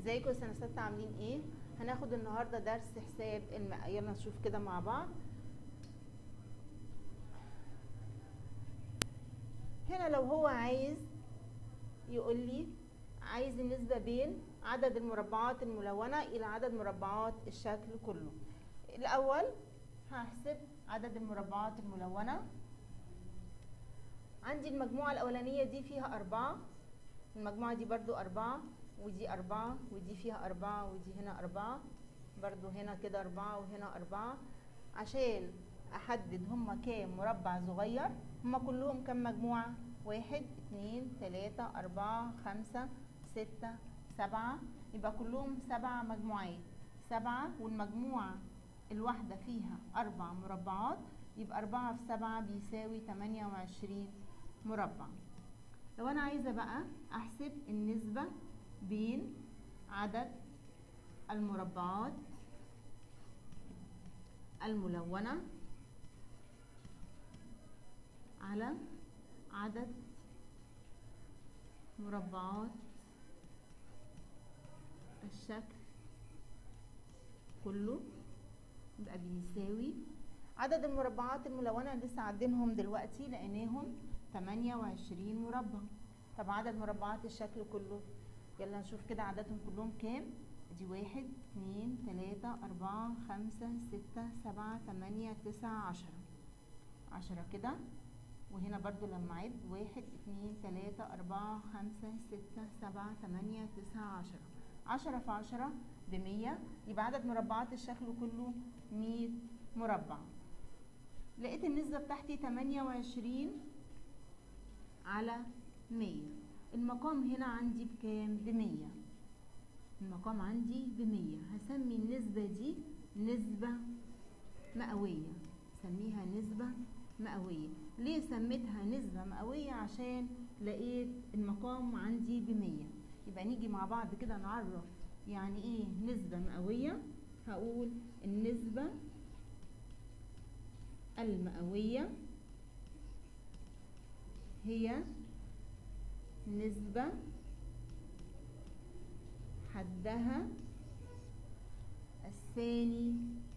ازيكم يا سنة ستة عاملين ايه؟ هناخد النهاردة درس حساب يلا نشوف كده مع بعض. هنا لو هو عايز يقول لي عايز النسبة بين عدد المربعات الملونة الى عدد مربعات الشكل كله. الاول هحسب عدد المربعات الملونة. عندي المجموعة الاولانية دي فيها 4، المجموعة دي برضو 4، ودي 4، ودي فيها 4، ودي هنا 4، برضو هنا كده 4 وهنا 4. عشان احدد هما كام مربع صغير، هما كلهم كام مجموعة؟ 1 2 3 4 5 6 7، يبقى كلهم 7 مجموعات، 7 والمجموعة الواحدة فيها 4 مربعات، يبقى 4 في 7 بيساوي 28 مربع. لو انا عايزة بقى احسب النسبة بين عدد المربعات الملونة على عدد مربعات الشكل كله، يبقى بيساوي عدد المربعات الملونة لسه عدينهم دلوقتي لقيناهم 28 مربع. طب عدد مربعات الشكل كله، يلا نشوف كده عددهم كلهم كام. دي 1 2 3 4 5 6 7 8 9 10 كده، وهنا برضو لما اعد 1 2 3 4 5 6 7 8 9 10 في 10 ب100، يبقى عدد مربعات الشكل كله 100 مربع. لقيت النسبة بتاعتي 28 على 100. المقام هنا عندي بكام؟ ب100. المقام عندي ب100. هسمي النسبة دي نسبة مئوية، سميها نسبة مئوية. ليه سميتها نسبة مئوية؟ عشان لقيت المقام عندي ب100. يبقى نيجي مع بعض كده نعرف يعني ايه نسبة مئوية. هقول النسبة المئوية هي نسبة حدها الثاني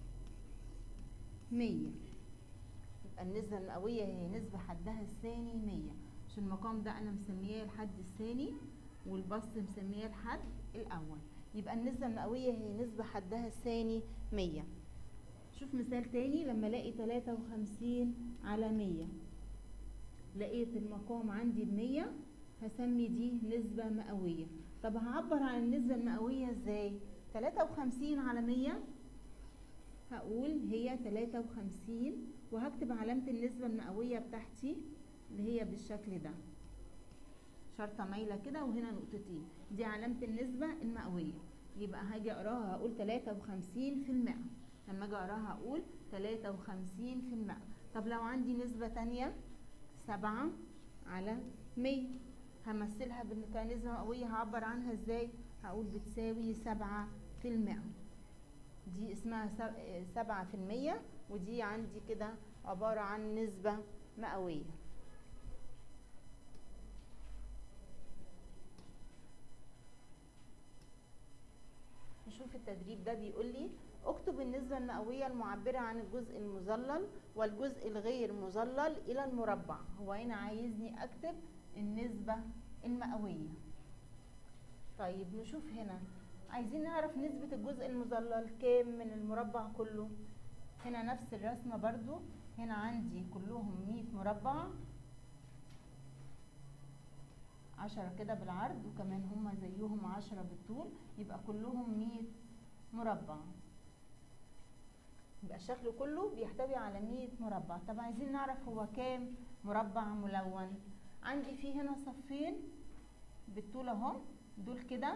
100. يبقى النسبة المئوية هي نسبة حدها الثاني 100، عشان المقام ده أنا مسمياه الحد الثاني والبسط مسمياه الحد الأول. يبقى النسبة المئوية هي نسبة حدها الثاني 100. شوف مثال تاني. لما الاقي 53 على 100، لقيت المقام عندي ب100، هسمي دي نسبة مئوية. طب هعبر عن النسبة المئوية ازاي؟ 53 على 100 هقول هي 53، وهكتب علامة النسبة المئوية بتاعتي اللي هي بالشكل ده، شرطة مايلة كده وهنا نقطتين، دي علامة النسبة المئوية. يبقى هاجي اقراها هقول 53%. لما اجي اقراها هقول 53%. طب لو عندي نسبة تانية 7 على 100، همثلها كنسبة مئوية. هعبر عنها ازاي؟ هقول بتساوي 7%. دي اسمها 7%، ودي عندي كده عبارة عن نسبة مئوية. نشوف التدريب ده. بيقول لي اكتب النسبة المئوية المعبرة عن الجزء المظلل والجزء الغير مظلل إلى المربع. هو هنا عايزني أكتب النسبة المئوية. طيب نشوف هنا، عايزين نعرف نسبة الجزء المظلل كام من المربع كله. هنا نفس الرسمة برضو، هنا عندي كلهم 100 مربع، 10 كده بالعرض وكمان هما زيهم 10 بالطول، يبقى كلهم 100 مربع. يبقى الشكل كله بيحتوي على 100 مربع. طب عايزين نعرف هو كام مربع ملون. عندي فيه هنا صفين بالطول اهم، دول كده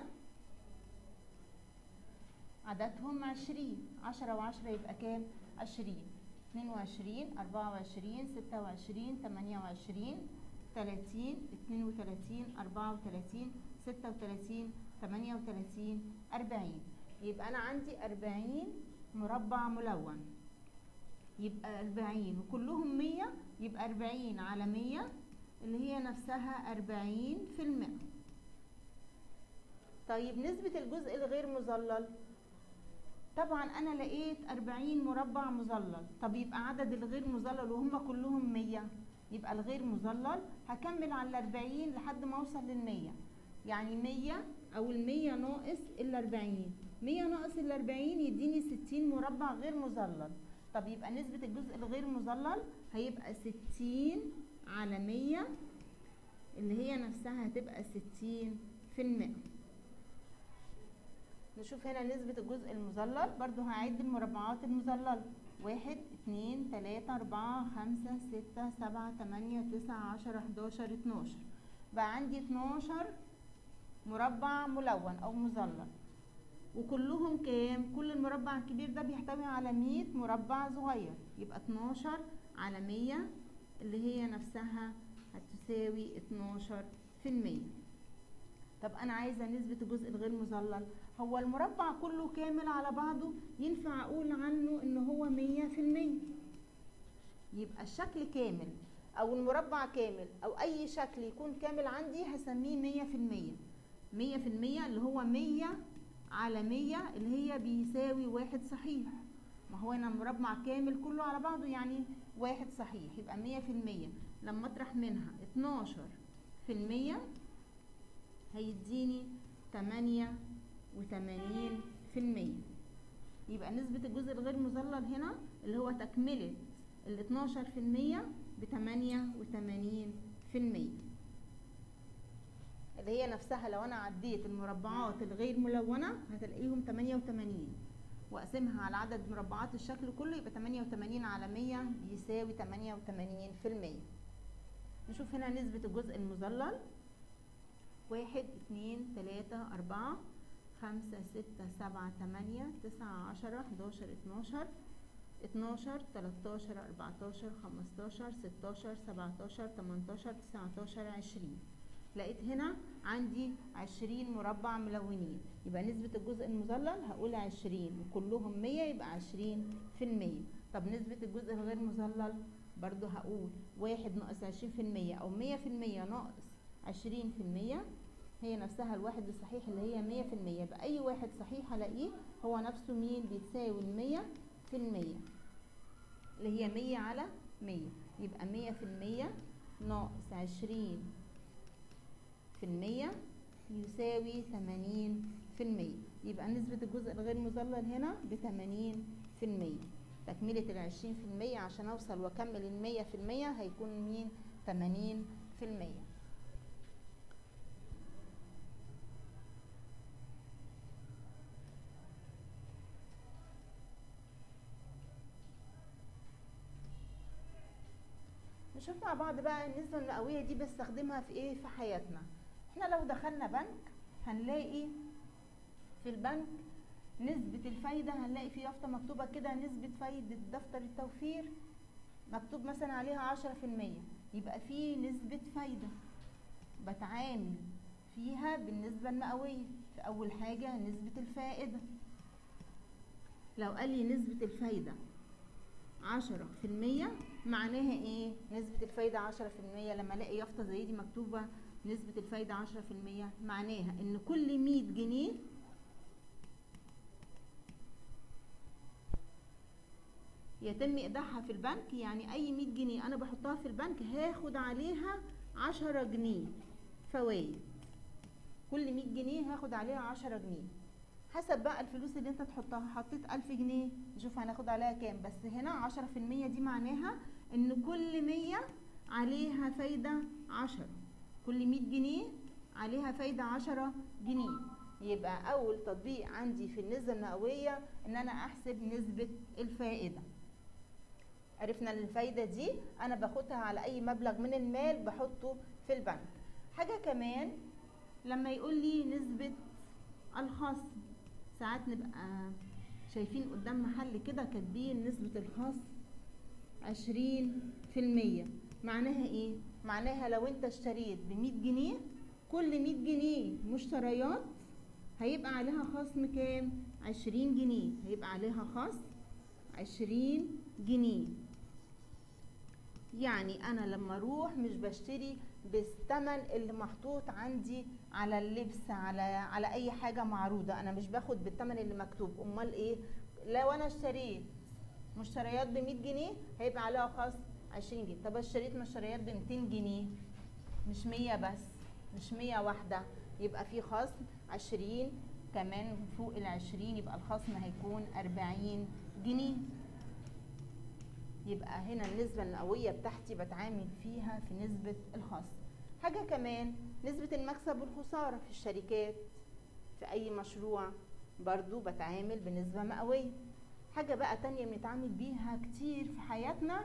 عددهم 20، 10 و10 يبقى كام؟ 20، 22 24 26 28 30 32 34 36 38 40. يبقى انا عندي 40 مربع ملون. يبقى 40 وكلهم 100، يبقى 40 على 100 اللي هي نفسها 40%. طيب نسبة الجزء الغير مظلل، طبعا انا لقيت 40 مربع مظلل. طب يبقى عدد الغير مظلل وهم كلهم 100، يبقى الغير مظلل هكمل على 40 لحد ما اوصل لل100. يعني 100 او ال100 ناقص ال40، 100 ناقص ال40 يديني 60 مربع غير مظلل. طب يبقى نسبة الجزء الغير مظلل هيبقى 60 على 100 اللي هي نفسها هتبقى 60%. نشوف هنا نسبة الجزء المظلل، برضو هعد المربعات المظللة: 1 2 3 4 5 6 7 8 9 10 11 12. بقى عندي 12 مربع ملون او مظلل، وكلهم كام؟ كل المربع الكبير ده بيحتوي على 100 مربع صغير، يبقى 12 على 100 اللي هي نفسها هتساوي 12%. طب انا عايزه نسبه الجزء الغير مظلل. هو المربع كله كامل على بعضه ينفع اقول عنه ان هو 100%، يبقى الشكل كامل او المربع كامل او اي شكل يكون كامل عندي هسميه 100%. 100% اللي هو 100 على 100 اللي هي بيساوي 1 صحيح. ما هو هنا مربع كامل كله على بعضه يعني 1 صحيح، يبقى 100%. لما اطرح منها 12% هيديني 88%. يبقى نسبة الجزء الغير مظلل هنا اللي هو تكملة ال 12% ب88%، اللي هي نفسها لو انا عديت المربعات الغير ملونة هتلاقيهم 88، واقسمها على عدد مربعات الشكل كله يبقى 88 على 100 بيساوي 88%. نشوف هنا نسبة الجزء المظلل: 1 2 3 4 5 6 7 8 9 10 11 12 12 13 14 15 16 17 18 19 20. لقيت هنا عندي 20 مربع ملونين، يبقى نسبة الجزء المظلل هقول 20 وكلهم 100 يبقى 20%. طب نسبة الجزء الغير مظلل برضو هقول 1 ناقص 20% او 100% ناقص 20% هي نفسها الواحد الصحيح اللي هي 100%. يبقى اي واحد صحيح هلاقيه هو نفسه مين؟ بيتساوي 100%، اللي هي 100 على 100. يبقى 100% ناقص 20% يساوي 80%. يبقى نسبة الجزء الغير مظلل هنا ب80%. تكملة ال20% عشان اوصل واكمل ال100% هيكون مين؟ 80%. نشوف مع بعض بقى النسبة المئوية دي بستخدمها في ايه في حياتنا. احنا لو دخلنا بنك هنلاقي في البنك نسبة الفايدة، هنلاقي في يافطة مكتوبة كده نسبة فايدة دفتر التوفير، مكتوب مثلا عليها 10%. يبقى في نسبة فايدة بتعامل فيها بالنسبة المئوية. في أول حاجة نسبة الفائدة، لو قال لي نسبة الفايدة 10% معناها ايه؟ نسبة الفايدة 10%. لما الاقي يافطة زي دي مكتوبة نسبة الفايدة 10% معناها ان كل 100 جنيه يتم ايداعها في البنك، يعني اي 100 جنيه انا بحطها في البنك هاخد عليها 10 جنيه فوائد. كل 100 جنيه هاخد عليها 10 جنيه حسب بقى الفلوس اللي انت تحطها. حطيت 1000 جنيه نشوف هناخد عليها كام، بس هنا 10% دي معناها ان كل 100 عليها فايدة 10، كل 100 جنيه عليها فايدة 10 جنيه. يبقى اول تطبيق عندي في النسبة المئوية ان انا احسب نسبة الفائدة. عرفنا ان الفايدة دي انا باخدها على اي مبلغ من المال بحطه في البنك. حاجة كمان لما يقول لي نسبة الخصم، ساعات نبقى شايفين قدام محل كده كاتبين نسبة الخصم 20%. معناها ايه؟ معناها لو انت اشتريت ب100 جنيه كل 100 جنيه مشتريات هيبقى عليها خصم كام؟ 20 جنيه، هيبقى عليها خصم 20 جنيه. يعني انا لما اروح مش بشتري بالثمن اللي محطوط عندي على اللبس، على اي حاجه معروضه. انا مش باخد بالثمن اللي مكتوب. امال ايه؟ لو انا اشتريت مشتريات ب 100 جنيه هيبقى عليها خصم 20 جنيه. طب اشتريت مشتريات ب 200 جنيه، مش 100 بس، مش 100 واحده، يبقى في خصم 20 كمان فوق ال20، يبقى الخصم هيكون 40 جنيه. يبقى هنا النسبة المئوية بتاعتي بتعامل فيها في نسبة الخصم. حاجة كمان، نسبة المكسب والخسارة في الشركات في أي مشروع برضو بتعامل بنسبة مئوية. حاجة بقى تانية بنتعامل بيها كتير في حياتنا،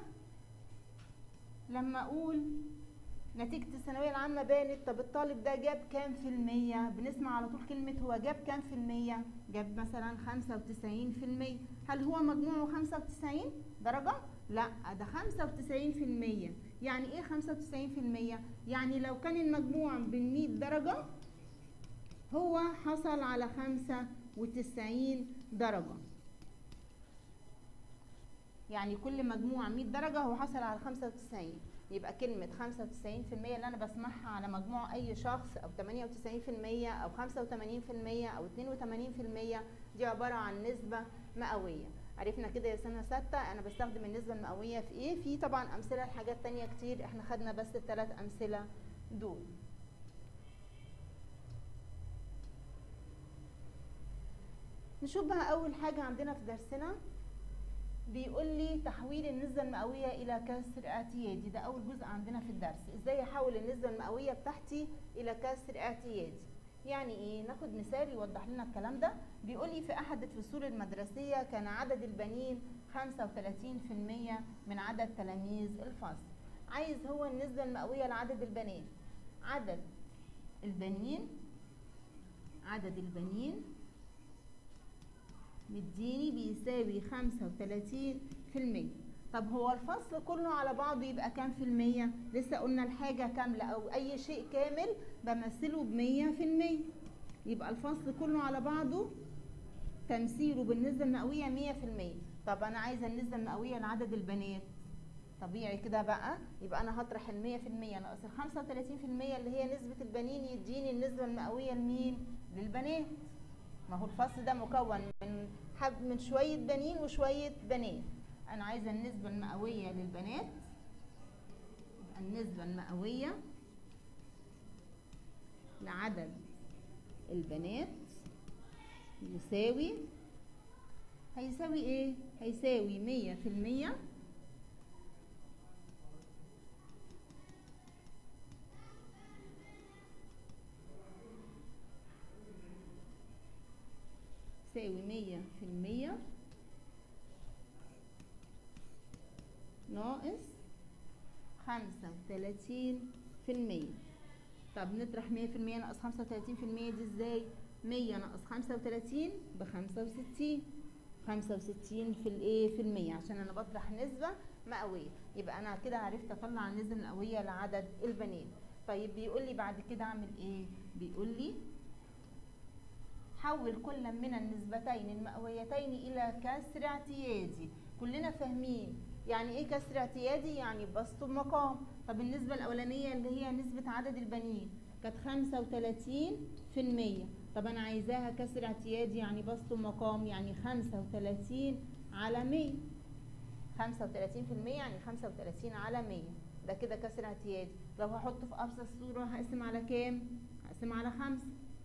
لما أقول نتيجة الثانوية العامة بانت، طب الطالب ده جاب كام في المية؟ بنسمع على طول كلمة هو جاب كام في المية؟ جاب مثلا 95%. هل هو مجموعه 95 درجة؟ لا، ده 95%. يعني ايه 95%؟ يعني لو كان المجموع ب100 درجة هو حصل على 95 درجة. يعني كل مجموع 100 درجة هو حصل على 95. يبقى كلمة 95% اللي أنا بسمعها على مجموع أي شخص، أو 98% أو 85% أو 82%، دي عبارة عن نسبة مئوية. عرفنا كده يا سنة 6 أنا بستخدم النسبة المئوية في إيه؟ في طبعا أمثلة لحاجات تانية كتير، إحنا خدنا بس ال3 أمثلة دول. نشوف بقى أول حاجة عندنا في درسنا، بيقول لي تحويل النسبة المئوية إلى كسر اعتيادي. ده أول جزء عندنا في الدرس، إزاي أحول النسبة المئوية بتاعتي إلى كسر اعتيادي. يعني إيه؟ ناخد مثال يوضح لنا الكلام ده. بيقول لي في أحد الفصول المدرسية كان عدد البنين 35% من عدد تلاميذ الفصل. عايز هو النسبة المئوية لعدد البنات. عدد البنين مديني بيساوي 35%. طب هو الفصل كله على بعضه يبقى كام في المية؟ لسه قلنا الحاجة كاملة أو أي شيء كامل بمثله ب100%. يبقى الفصل كله على بعضه تمثيله بالنسبة المئوية 100%. طب أنا عايزة النسبة المئوية لعدد البنات. طبيعي كده بقى، يبقى أنا هطرح 100% ناقص 35% اللي هي نسبة البنين، يديني النسبة المئوية لمين؟ للبنات. ما هو الفصل ده مكون من شوية بنين وشوية بنات. أنا عايزة النسبة المئوية للبنات، النسبة المئوية لعدد البنات هيساوي إيه؟ هيساوي 100% يساوي 100% ناقص 35%. طب نطرح 100% ناقص 35% دي ازاي؟ 100 ناقص 35 ب65. 65 في الايه؟ في المية، عشان انا بطرح نسبة مئوية. يبقى انا كده عرفت اطلع النسبة المئوية لعدد البنات. طيب بيقول لي بعد كده اعمل ايه؟ بيقول لي حول كل من النسبتين المئويتين إلى كسر اعتيادي. كلنا فاهمين يعني إيه كسر اعتيادي؟ يعني بسط مقام. طب النسبة الأولانية اللي هي نسبة عدد البنين كانت 35%. طب أنا عايزاها كسر اعتيادي يعني بسط مقام، يعني 35 على 100. 35% يعني 35 على 100، ده كده كسر اعتيادي. لو هحطه في أبسط صورة هقسم على كام؟ هقسم على 5.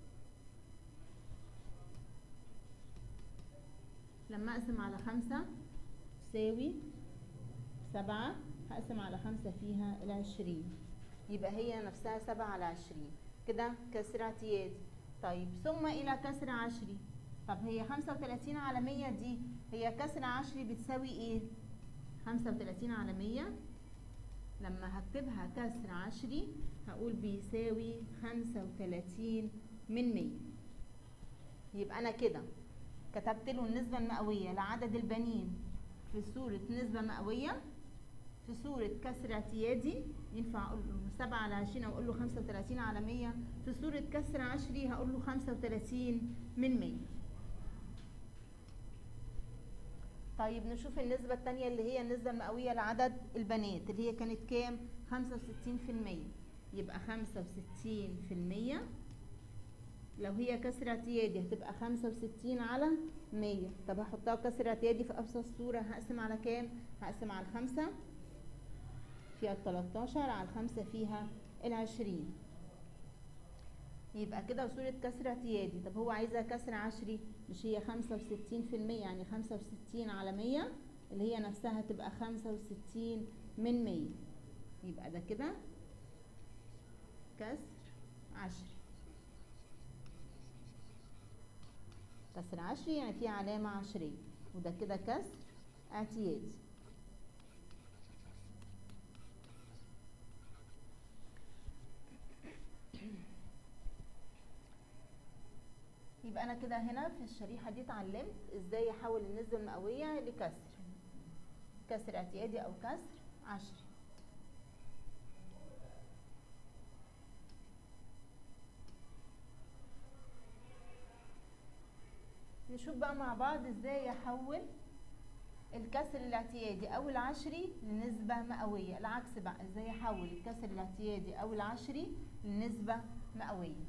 لما اقسم على 5 تساوي 7، هقسم على 5 فيها ال20، يبقى هي نفسها 7 على 20. كده كسر اعتيادي. طيب ثم الى كسر عشري. طب هي 35 على 100 دي هي كسر عشري بتساوي ايه؟ 35 على 100 لما هكتبها كسر عشري هقول بيساوي 35 من 100. يبقى انا كده كتبت له النسبة المئوية لعدد البنين في صورة نسبة مئوية، في صورة كسر اعتيادي ينفع اقول له 7 على 20 او اقول له 35 على 100. في صورة كسر عشري هقول له 35 من 100. طيب نشوف النسبة الثانية اللي هي النسبة المئوية لعدد البنات اللي هي كانت كام؟ 65%. يبقى 65%. لو هي كسر اعتيادي هتبقى 65 على 100. طب هحطها كسر اعتيادي في ابسط صورة، هقسم على كام؟ هقسم على 5 فيها 13 على 5 فيها 20. يبقى كده صورة كسر اعتيادي. طب هو عايزها كسر عشري، مش هي 65%، يعني 65 على 100 اللي هي نفسها تبقى 65 من 100. يبقى ده كده كسر عشري. كسر عشري يعني فيه علامة عشرية، وده كده كسر اعتيادي. يبقى انا كده هنا في الشريحة دي اتعلمت ازاي احول النسبة المئوية لكسر، كسر اعتيادي او كسر عشري. نشوف بقى مع بعض ازاي احول الكسر الاعتيادي او العشري لنسبة مئوية. العكس بقى، ازاي احول الكسر الاعتيادي او العشري لنسبة مئوية.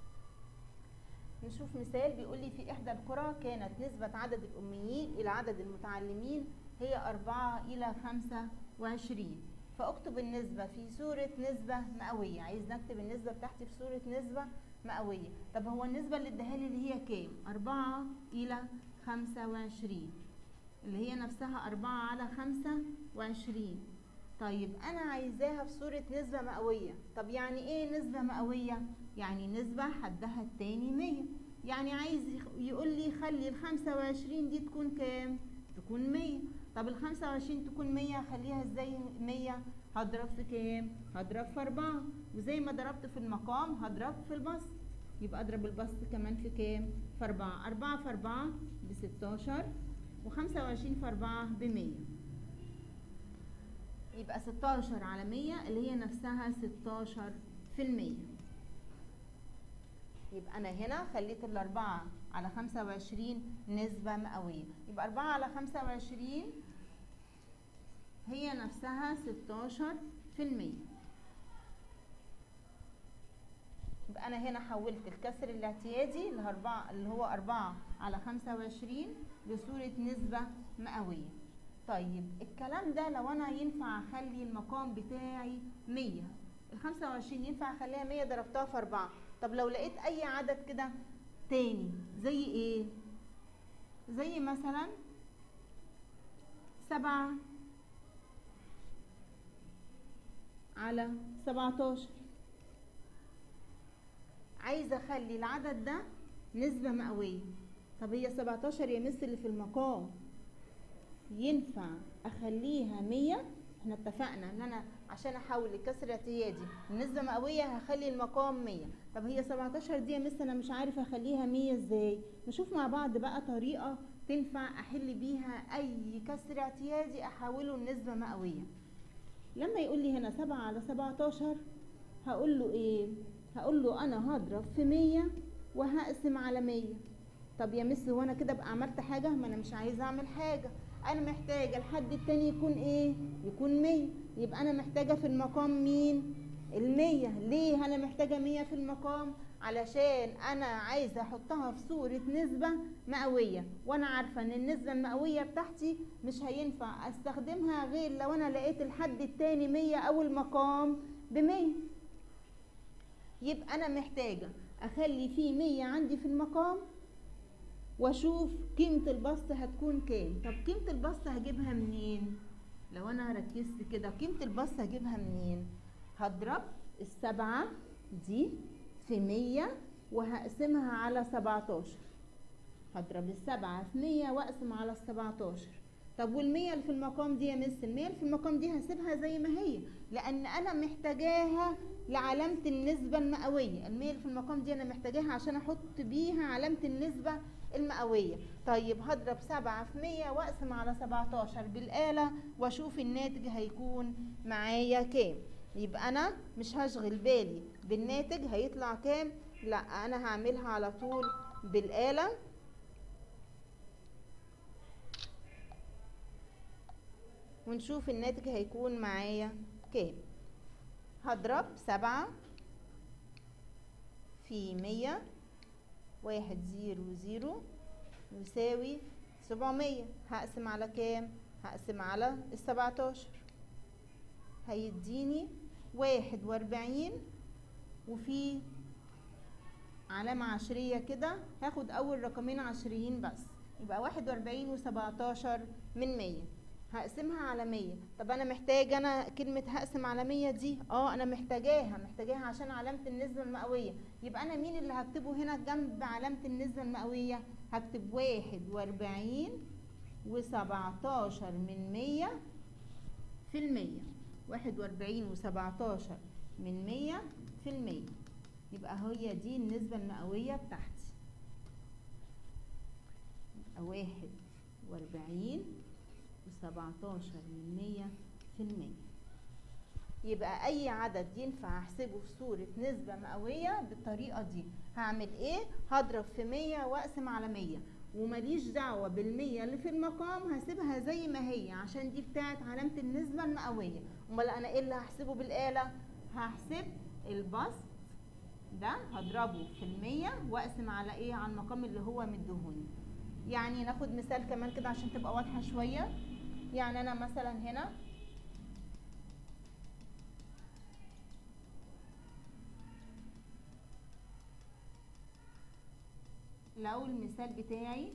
نشوف مثال بيقول لي في احدى القرى كانت نسبة عدد الاميين الى عدد المتعلمين هي 4 إلى 25. فاكتب النسبة في صورة نسبة مئوية. عايز نكتب النسبة بتاعتي في صورة نسبة مئوية. طب هو النسبة اللي اداها لي اللي هي كام؟ 4 إلى 25 اللي هي نفسها 4 على 25. طيب انا عايزاها في صورة نسبة مئوية. طب يعني ايه نسبة مئوية؟ يعني نسبة حدها التاني 100. يعني عايز يقول لي خلي ال 25 دي تكون كام؟ تكون 100. طب ال 25 تكون 100، خليها ازاي 100؟ هضرب في كام؟ هضرب في 4. وزي ما ضربت في المقام هضرب في البسط. يبقى اضرب البسط كمان في كام؟ في 4. 4 في 4 ب 16 و25 في 4 ب 100. يبقى 16 على 100 اللي هي نفسها 16%. يبقى أنا هنا خليت الأربعة على 25 نسبة مئوية. يبقى 4 على 25 هي نفسها 16%. يبقى أنا هنا حولت الكسر الاعتيادي اللي هو 4 على 25 لصورة نسبة مئوية. طيب الكلام ده لو انا ينفع اخلي المقام بتاعي 100، ال 25 ينفع اخليها 100 ضربتها في 4. طب لو لقيت اي عدد كده تاني زي ايه؟ زي مثلا 7 على 17. عايزه اخلي العدد ده نسبة مئوية. طب هي 17 يا مس اللي في المقام ينفع اخليها 100؟ احنا اتفقنا ان انا عشان احول الكسر الاعتيادي لنسبة مئوية هخلي المقام 100. طب هي 17 دي يا مس انا مش عارفه اخليها 100 ازاي؟ نشوف مع بعض بقى طريقة تنفع احل بيها اي كسر اعتيادي احوله لنسبة مئوية. لما يقول لي هنا 7 على 17 هقول له ايه؟ هقول له انا هضرب في 100 وهقسم على 100. طب يا مس هو انا كده بقى عملت حاجة؟ ما انا مش عايزه اعمل حاجة، انا محتاجه الحد التاني يكون ايه؟ يكون 100. يبقى انا محتاجه في المقام مين؟ ال100. ليه انا محتاجه 100 في المقام؟ علشان انا عايزه احطها في صوره نسبه مئويه، وانا عارفه ان النسبه المئويه بتاعتي مش هينفع استخدمها غير لو انا لقيت الحد التاني 100 او المقام ب100. يبقى انا محتاجه اخلي فيه 100 عندي في المقام واشوف قيمة البسط هتكون كام. طب قيمة البسط هجيبها منين؟ لو انا ركزت كده قيمة البسط هجيبها منين؟ هضرب السبعة دي في 100 وهقسمها على 17. هضرب السبعة في 100 واقسم على 17. طب وال100 اللي في المقام دي يا مس؟ ال100 اللي في المقام دي هسيبها زي ما هي، لان انا محتاجاها لعلامة النسبة المئوية. ال100 اللي في المقام دي انا محتاجاها عشان احط بيها علامة النسبة المئوية. طيب هضرب 7 في 100 واقسم على 17 بالآلة واشوف الناتج هيكون معايا كام. يبقى انا مش هشغل بالي بالناتج هيطلع كام، لا انا هعملها على طول بالآلة. ونشوف الناتج هيكون معايا كام. هضرب 7 في 100، 100 يساوي 700. هقسم على كام؟ هقسم على 17، هيديني 41 وفي علامة عشرية كده، هاخد أول رقمين عشريين بس، يبقى 41 و17 من 100. هقسمها على 100. طب أنا محتاجة كلمة هقسم على 100 دي، أنا محتاجاها عشان علامة النسبة المئوية. يبقى أنا مين اللي هكتبه هنا جنب علامة النسبة المئوية؟ هكتب 41 و17 من 100 في المية. 41 و17 من 100 في المية، يبقى هي دي النسبة المئوية بتاعتي. يبقى 41 و17 من 100 في المية. يبقى أي عدد ينفع أحسبه في صورة نسبة مئوية بالطريقة دي. هعمل إيه؟ هضرب في 100 وأقسم على 100، ومليش دعوة بالمية اللي في المقام، هسيبها زي ما هي عشان دي بتاعت علامة النسبة المئوية. أمال أنا إيه اللي هحسبه بالآلة؟ هحسب البسط ده، هضربه في 100 وأقسم على إيه؟ على المقام اللي هو مديهوني. يعني ناخد مثال كمان كده عشان تبقى واضحة شوية. يعني أنا مثلا هنا لو المثال بتاعي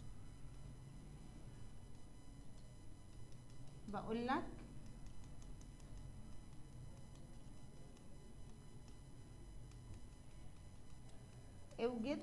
بقول لك اوجد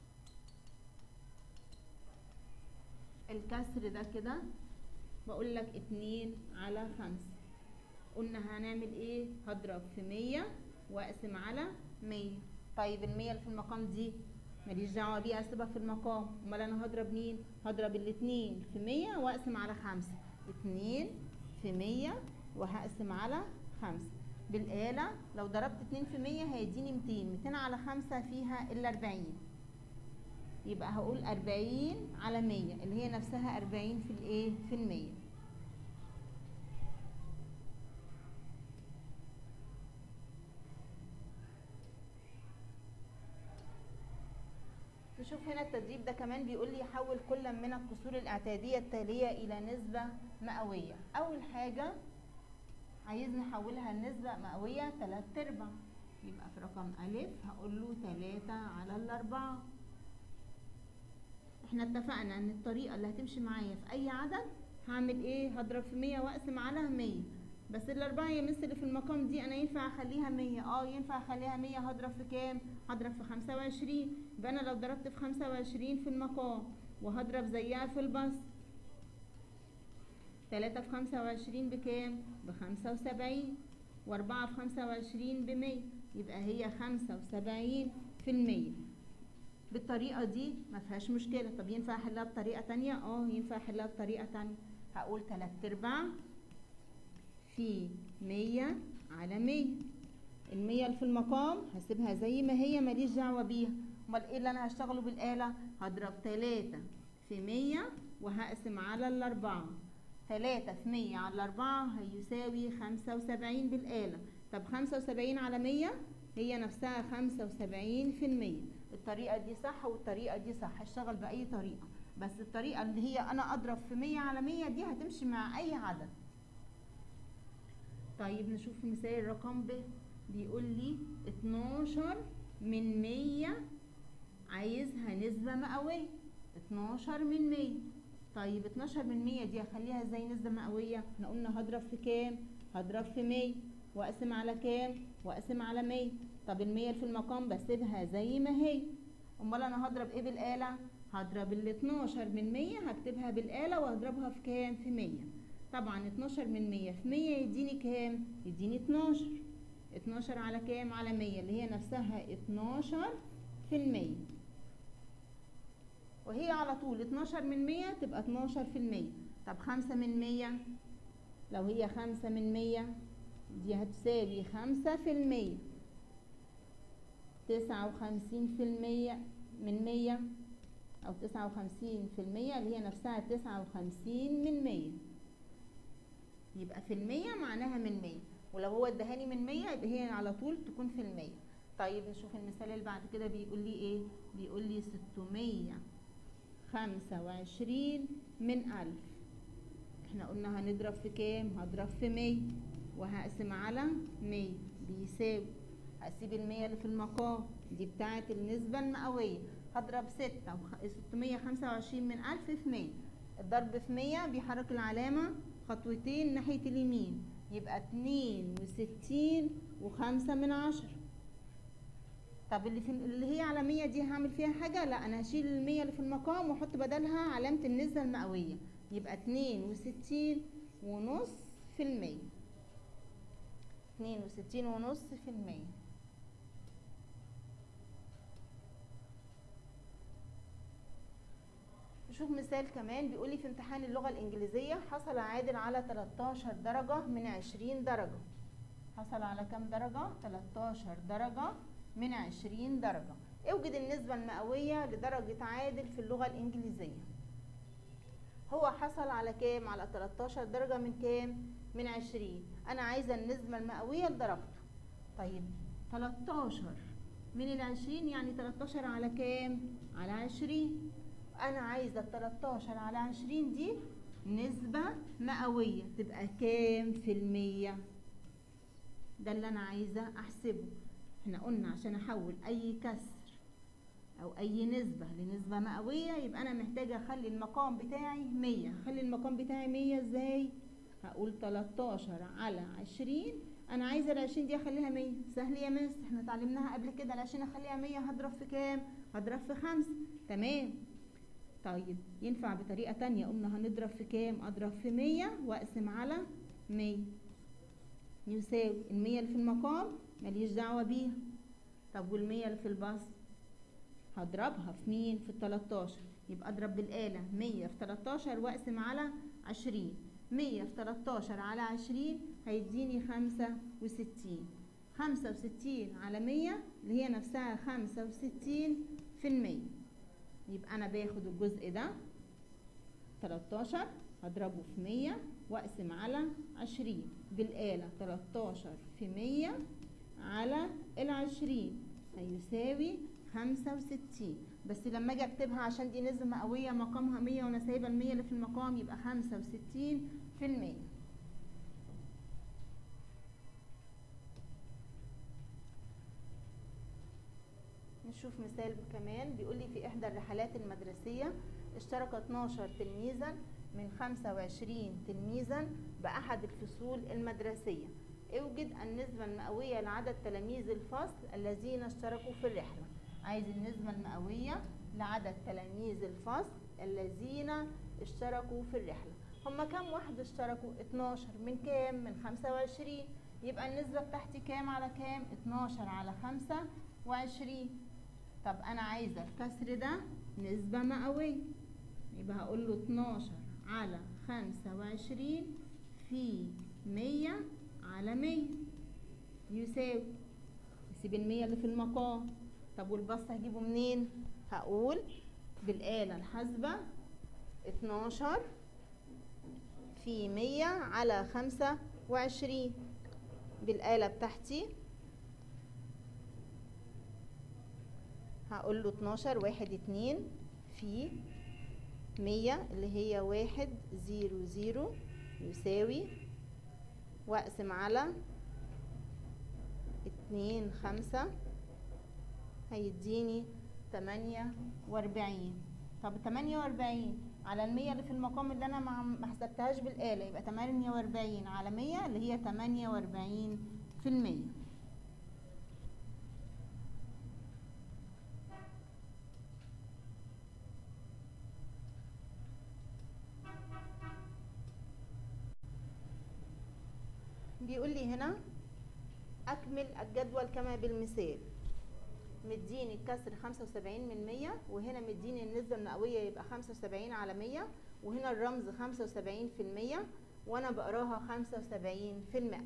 الكسر ده كده، بقول لك 2/5. قلنا هنعمل ايه؟ هضرب في 100 واقسم على 100. طيب ال100 اللي في المقام دي ماليش دعوه بيها، اسيبها في المقام. امال انا هضرب مين؟ هضرب الاتنين في 100 واقسم على 5. 2 في 100 وهقسم على 5. بالآلة لو ضربت 2 في 100 هيديني 200. 200 على 5 فيها ال 40، يبقى هقول 40 على 100 اللي هي نفسها 40 في الايه؟ في المية. نشوف هنا التدريب ده كمان بيقول لي حول كل من الكسور الاعتيادية التالية إلى نسبة مئوية. أول حاجة عايزني أحولها لنسبة مئوية 3/4، يبقى في رقم أ هقول له 3 على الأربعة. احنا اتفقنا ان الطريقة اللي هتمشي معايا في أي عدد هعمل ايه؟ هضرب في 100 وأقسم على 100. بس الأربعة يا مس اللي في المقام دي أنا ينفع أخليها 100؟ ينفع أخليها 100. هضرب في كام؟ هضرب في 25. يبقى أنا لو ضربت في 25 في المقام وهضرب زيها في البسط، 3 في 25 بكام؟ ب75، و4 في 25 ب100، يبقى هي 75%. بالطريقة دي ما فيهاش مشكلة. طب ينفع أحلها بطريقة تانية؟ ينفع أحلها بطريقة تانية. هقول 3/4 في 100 على 100. ال100 اللي في المقام هسيبها زي ما هي، ماليش دعوة بيها. امال ايه اللي انا هشتغله بالآلة؟ هضرب 3 في 100 وهقسم على الأربعة. 3 في 100 على الأربعة هيساوي 75 بالآلة. طب 75 على 100 هي نفسها 75%. الطريقة دي صح والطريقة دي صح، هشتغل بأي طريقة، بس الطريقة اللي هي أنا أضرب في 100 على 100 دي هتمشي مع أي عدد. طيب نشوف مثال رقم ب. بيقول لي 12 من 100 عايزها نسبة مئوية. 12 من 100. طيب 12 من 100 دي هخليها ازاي نسبة مئوية؟ احنا قلنا هضرب في كام؟ هضرب في 100 واقسم على كام؟ واقسم على 100. طب ال100 اللي في المقام بسيبها زي ما هي. امال انا هضرب ايه بالآلة؟ هضرب ال 12 من 100 هكتبها بالآلة وهضربها في كام؟ في 100. طبعا 12 من 100 في 100 يديني كام؟ يديني 12. 12 على كام؟ على 100 اللي هي نفسها 12%. وهي على طول 12 من 100 تبقى 12%. طب 5 من 100، لو هي 5 من 100 دي هتساوي 5%. 59% من 100 أو 59% اللي هي نفسها 59 من 100. يبقى في المية معناها من 100. ولو هو ادهاني من 100 يبقى هي على طول تكون في المية. طيب نشوف المثال اللي بعد كده بيقول لي ايه. بيقول لي 625 من 1000. احنا قلنا هنضرب في كام؟ هضرب في 100 وهقسم على 100 بيساوي، هسيب ال100 اللي في المقام دي بتاعه النسبه المئويه، هضرب 625 من 1000 في 100. الضرب في 100 بيحرك العلامه خطوتين ناحيه اليمين، يبقى 62 و5 من 10. طب اللي هي على 100 دي هعمل فيها حاجه؟ لا، انا هشيل ال100 اللي في المقام واحط بدلها علامه النسبه المئويه، يبقى 62.5%. 62.5%. نشوف مثال كمان. بيقولي في امتحان اللغة الإنجليزية حصل عادل على 13 درجة من 20 درجة. حصل على كام درجة؟ 13 درجة من 20 درجة. اوجد النسبة المئوية لدرجة عادل في اللغة الإنجليزية. هو حصل على كام؟ على 13 درجة من كام؟ من 20. أنا عايزة النسبة المئوية لدرجته. طيب 13 من 20 يعني 13 على كام؟ على 20. أنا عايزة 13 على 20 دي نسبة مئوية تبقى كام في المية؟ ده اللي أنا عايزة أحسبه. احنا قلنا عشان أحول أي كسر أو أي نسبة لنسبة مئوية يبقى أنا محتاجة أخلي المقام بتاعي 100. أخلي المقام بتاعي 100 إزاي؟ هقول 13 على 20. أنا عايزة ال20 دي أخليها 100. سهل يا مس، احنا اتعلمناها قبل كده. ال20 أخليها 100 هضرب في كام؟ هضرب في 5. تمام. طيب ينفع بطريقة تانية. قلنا هنضرب في كام؟ أضرب في 100 وأقسم على 100 يساوي ال100 اللي في المقام ماليش دعوة بيها. طب وال100 اللي في البسط هضربها في مين؟ في ال13. يبقى أضرب بالآلة 100 في 13 وأقسم على 20. 100 في 13 على 20 هيديني 65. 65 على 100 اللي هي نفسها 65%. يبقى أنا باخد الجزء ده 13 هضربه في 100 وأقسم على 20 بالآلة. 13 في 100 على 20 هيساوي 65. بس لما أجي أكتبها عشان دي نسبة مئوية مقامها 100 وأنا سايبة ال100 اللي في المقام يبقى 65%. نشوف مثال كمان. بيقولي في إحدى الرحلات المدرسية اشترك 12 تلميذا من 25 تلميذا بأحد الفصول المدرسية. اوجد النسبة المئوية لعدد تلاميذ الفصل الذين اشتركوا في الرحلة. عايز النسبة المئوية لعدد تلاميذ الفصل الذين اشتركوا في الرحلة. هما كام واحد اشتركوا؟ 12 من كام؟ من 25. يبقى النسبة بتاعتي كام على كام؟ 12 على 25. طب أنا عايزة الكسر ده نسبة مئوية، يبقى هقول له 12 على 25 في 100 على 100 يساوي، نسيب ال100 اللي في المقام. طب والبسط هجيبه منين؟ هقول بالآلة الحاسبة 12 في 100 على 25 بالآلة بتاعتي. هقول له 12 1 2 في 100 اللي هي 1 0 0 يساوي، واقسم على 2 5 هيديني 48. طب 48 على ال100 اللي في المقام اللي انا ما حسبتهاش بالآلة يبقى 48 على 100 اللي هي 48%. بيقول لي هنا أكمل الجدول كما بالمثال. مديني الكسر 75 من 100 وهنا مديني النسبة المئوية يبقى 75 على 100 وهنا الرمز 75% وأنا بقراها 75%.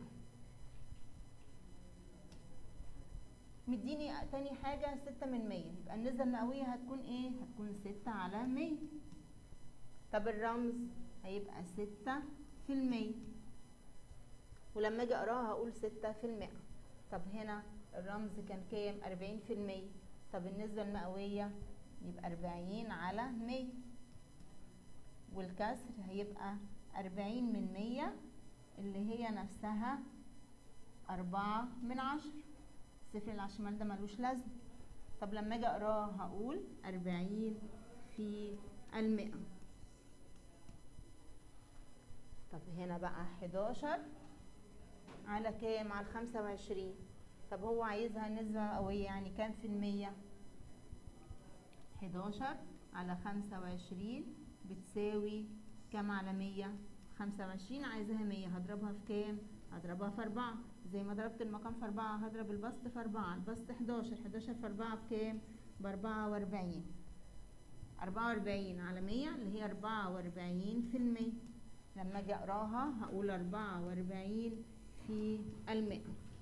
مديني تاني حاجة 6 من 100 يبقى النسبة المئوية هتكون إيه؟ هتكون 6 على 100. طب الرمز هيبقى 6%. ولما اجي اقراها هقول 6%. طب هنا الرمز كان كام؟ 40%. طب النسبة المئوية يبقى 40 على 100، والكسر هيبقى 40 من 100 اللي هي نفسها 4/10. الصفر اللي على الشمال ده ملوش لازمة. طب لما اجي اقراه هقول 40 في 100. طب هنا بقى 11 على كام؟ على 25. طب هو عايزها نسبة مئوية يعني كام في المية؟ 11 على 25 بتساوي كام على 100؟ 25 عايزاها 100، هضربها في كام؟ هضربها في 4. زي ما ضربت المقام في 4 هضرب البسط في 4. البسط 11 في 4 بكام؟ ب44. 44 على 100 اللي هي 44%. لما اجي اقراها هقول 44 في 100.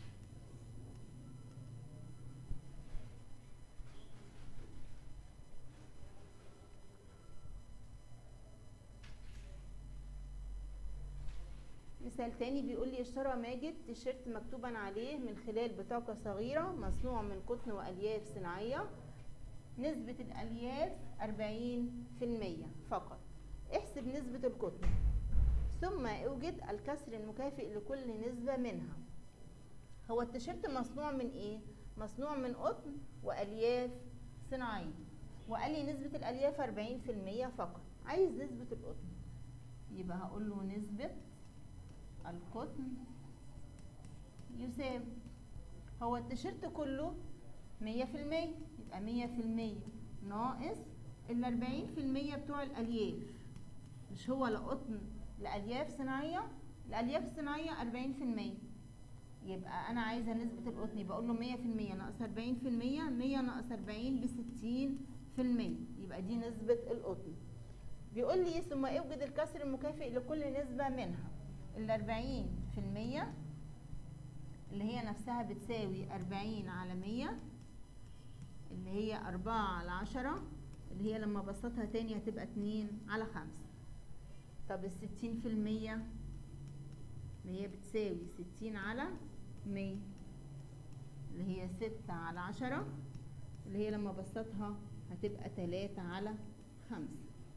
مثال تاني بيقول لي اشترى ماجد تيشيرت مكتوبا عليه من خلال بطاقة صغيرة مصنوع من قطن وألياف صناعية، نسبة الألياف 40% فقط. احسب نسبة القطن ثم اوجد الكسر المكافئ لكل نسبة منها. هو التيشيرت مصنوع من ايه؟ مصنوع من قطن وألياف صناعية، وقال لي نسبة الألياف 40% فقط. عايز نسبة القطن، يبقى هقول له نسبة القطن يساوي، هو التيشيرت كله 100%، يبقى 100% ناقص 40% بتوع الألياف. مش هو لا قطن لا ألياف صناعية؟ الألياف الصناعية 40%، يبقى أنا عايزة نسبة القطن، يبقى أقول له 100% ناقص 40%، 100 ناقص 40 ب60%، يبقى دي نسبة القطن. بيقول لي ثم اوجد الكسر المكافئ لكل نسبة منها. 40% اللي هي نفسها بتساوي 40 على 100 اللي هي 4/10، اللي هي لما بسطها تاني هتبقى 2/5. طب 60% اللي هي بتساوي 60 على 100 اللي هي 6/10، اللي هي لما بسطها هتبقى 3/5.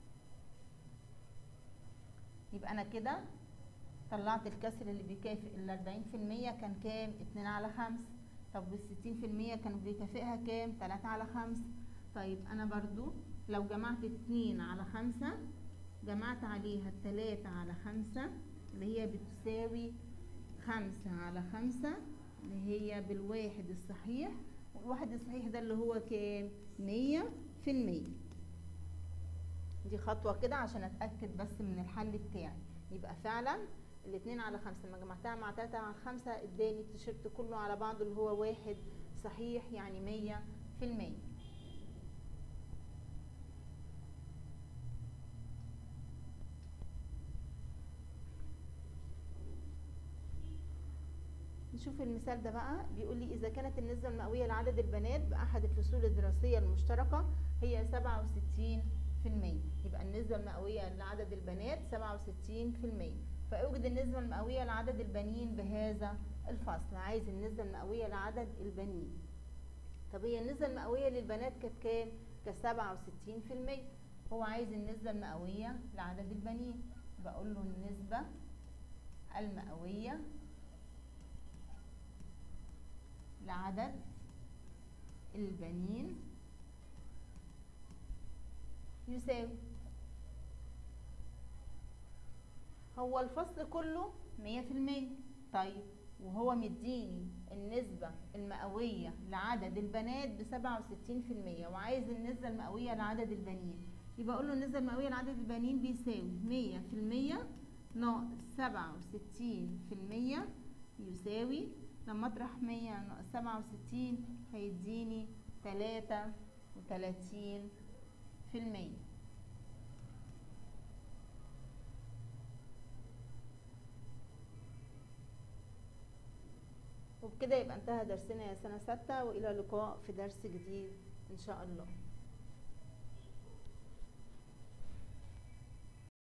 يبقى أنا كده طلعت الكسر اللي بيكافئ 40% كان كام؟ 2/5. طب وال60% كانوا بيكافئها كام؟ 3/5. طيب أنا برضو لو جمعت 2/5 جمعت عليها 3/5 اللي هي بتساوي 5/5 اللي هي بالواحد الصحيح، والواحد الصحيح ده اللي هو كام؟ 100%. دي خطوة كده عشان اتأكد بس من الحل بتاعي. يبقى فعلا 2/5 لما جمعتها مع 3/5 اداني التيشيرت كله على بعضه اللي هو 1 صحيح، يعني 100%. نشوف المثال ده بقى. بيقول لي إذا كانت النسبة المئوية لعدد البنات بأحد الفصول الدراسية المشتركة هي 67%، يبقى النسبة المئوية لعدد البنات 67%، فأوجد النسبة المئوية لعدد البنين بهذا الفصل. عايز النسبة المئوية لعدد البنين. طب هي النسبة المئوية للبنات كانت كام؟ كانت 67%. هو عايز النسبة المئوية لعدد البنين، بقول له النسبة المئوية لعدد البنين يساوي، هو الفصل كله 100%. طيب وهو مديني النسبة المئوية لعدد البنات ب67% وعايز النسبة المئوية لعدد البنين، يبقى اقول له النسبة المئوية لعدد البنين بيساوي 100% ناقص 67% يساوي، لما اطرح 100 ناقص 67 هيديني 33%. وبكده يبقى انتهى درسنا يا سنة 6، وإلى اللقاء في درس جديد إن شاء الله.